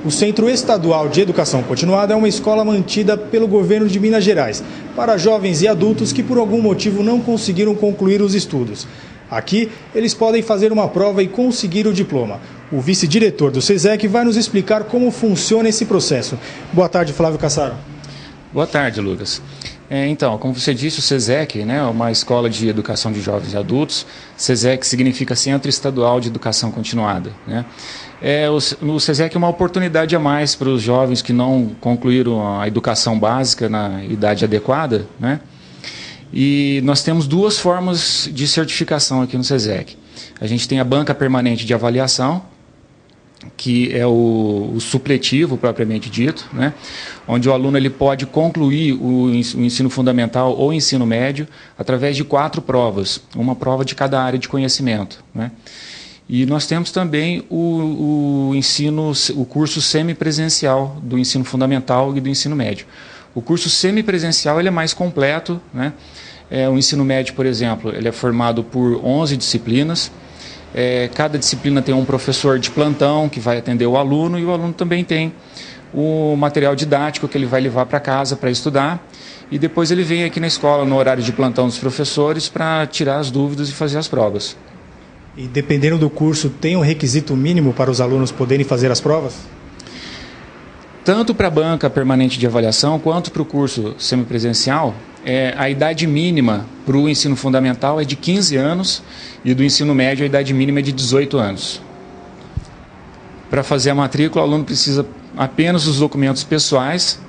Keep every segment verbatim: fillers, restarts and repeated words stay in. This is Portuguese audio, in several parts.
O Centro Estadual de Educação Continuada é uma escola mantida pelo governo de Minas Gerais para jovens e adultos que por algum motivo não conseguiram concluir os estudos. Aqui, eles podem fazer uma prova e conseguir o diploma. O vice-diretor do SESEC vai nos explicar como funciona esse processo. Boa tarde, Flávio Cassaro. Boa tarde, Lucas. É, então, como você disse, o SESEC, né, é uma escola de educação de jovens e adultos. SESEC significa Centro Estadual de Educação Continuada, né? É, o, o SESEC é uma oportunidade a mais para os jovens que não concluíram a educação básica na idade adequada, né? E nós temos duas formas de certificação aqui no SESEC. A gente tem a banca permanente de avaliação, que é o, o supletivo propriamente dito, né? Onde o aluno ele pode concluir o, o ensino fundamental ou ensino médio através de quatro provas, uma prova de cada área de conhecimento, né? E nós temos também o, o ensino, o curso semipresencial do ensino fundamental e do ensino médio. O curso semipresencial ele é mais completo, né? É, o ensino médio, por exemplo, ele é formado por onze disciplinas. É, cada disciplina tem um professor de plantão que vai atender o aluno e o aluno também tem o material didático que ele vai levar para casa para estudar e depois ele vem aqui na escola no horário de plantão dos professores para tirar as dúvidas e fazer as provas. E dependendo do curso, tem um requisito mínimo para os alunos poderem fazer as provas? Tanto para a banca permanente de avaliação quanto para o curso semipresencial, é, a idade mínima para o ensino fundamental é de quinze anos e do ensino médio a idade mínima é de dezoito anos. Para fazer a matrícula, o aluno precisa apenas dos documentos pessoais,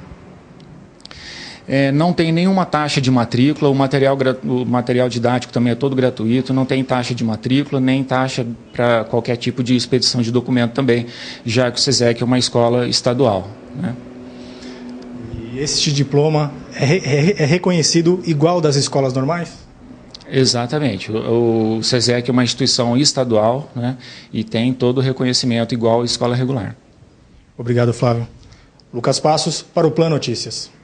é, não tem nenhuma taxa de matrícula, o material, o material didático também é todo gratuito, não tem taxa de matrícula, nem taxa para qualquer tipo de expedição de documento também, já que o SESEC é uma escola estadual, né? E esse diploma é, é, é reconhecido igual das escolas normais? Exatamente. O, o SESEC é uma instituição estadual, né, e tem todo o reconhecimento igual à escola regular. Obrigado, Flávio. Lucas Passos, para o Plan Notícias.